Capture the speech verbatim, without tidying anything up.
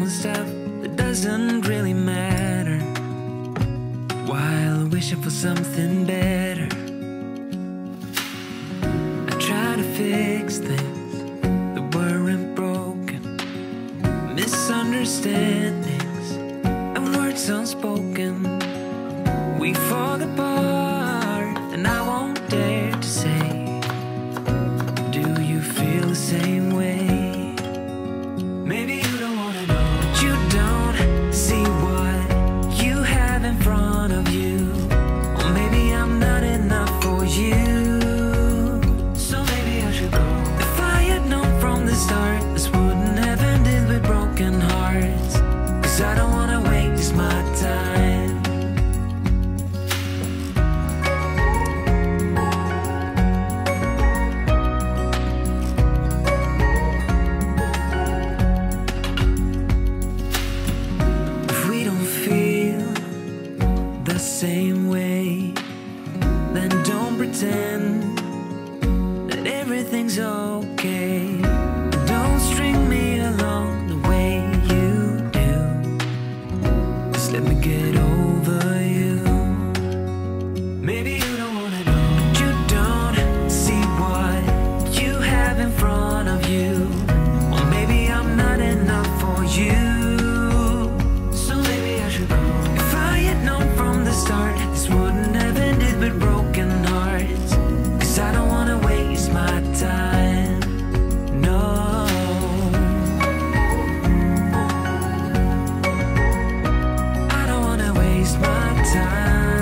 doing stuff that doesn't really matter, while wishing for something better. I try to fix things that weren't broken, misunderstandings and words unspoken. We fall apart and I won't dare to say, do you feel the same way? Maybe you don't wanna know, but you don't see what you have in front of you. Or maybe I'm not enough for you, so maybe I should go. If I had known from the start, this wouldn't have ended with broken hearts. Cause I don't wanna waste my time. Same way, then don't pretend that everything's okay. Don't string me along the way you do. Just let me get over you. Maybe you don't wanna know, but you don't see what you have in front of you. Or maybe I'm not enough for you. Start. This wouldn't have ended with broken hearts. Cause I don't wanna waste my time. No, I don't wanna waste my time.